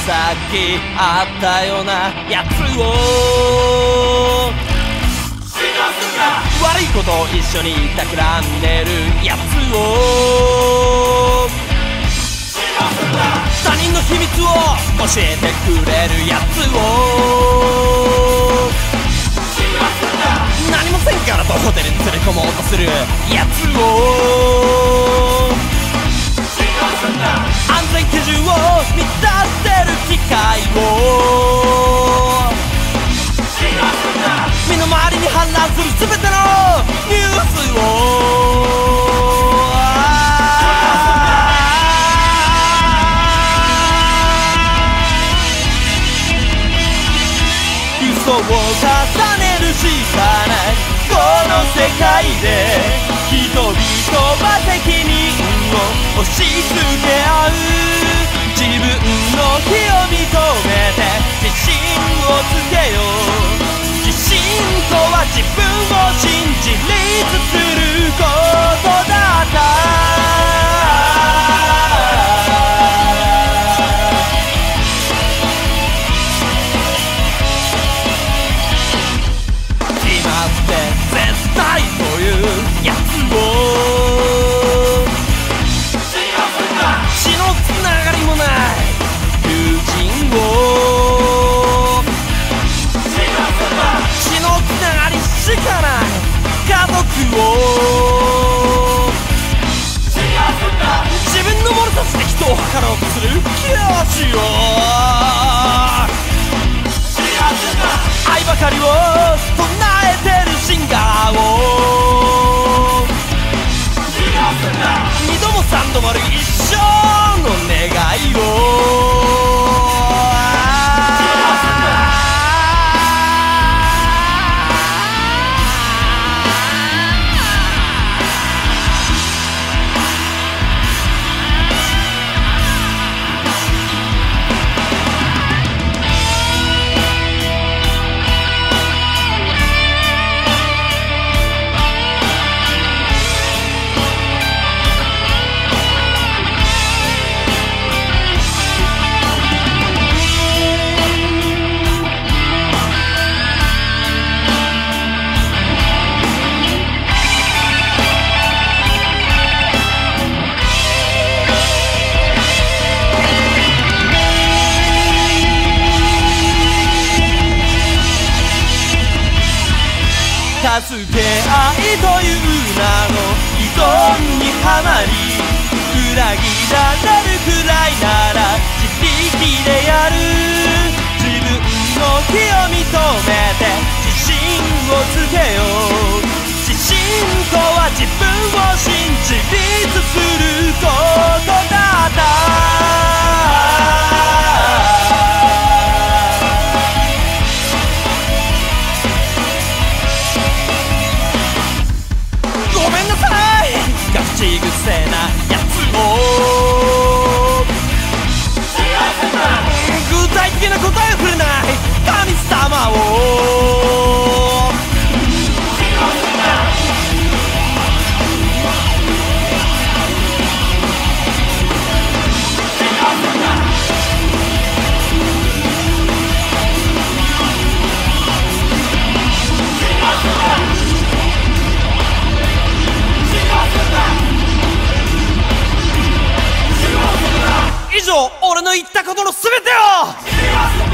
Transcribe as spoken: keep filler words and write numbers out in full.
さっきあったようなやつを悪いことを一緒に企んでるやつを他人の秘密を教えてくれるやつを何もせんからとホテルに連れ込もうとするやつを安全基準を満たしてる機械を身の回りに氾濫する全てのニュースを嘘を重ねるしかないこの世界で人々は責任を押し付け合う自分の非を認めて自信をつけよう自信とは自分を信じ立することだった決まって絶対というやつを血のつながりもない友人を血のつながりしかない家族を自分のものとして人を測ろうとする教師を愛ばかりを唱えてるシンガーを二度も三度もある一生の願いを助け合いという名の依存にはまり裏切られるくらいなら自力でやる自分の非を認めて自信をつけよう自信とは自分を信じ立することだったごめんなさいが口癖なやつを具体的な答えをくれない神様を以上俺の言ったことの全てを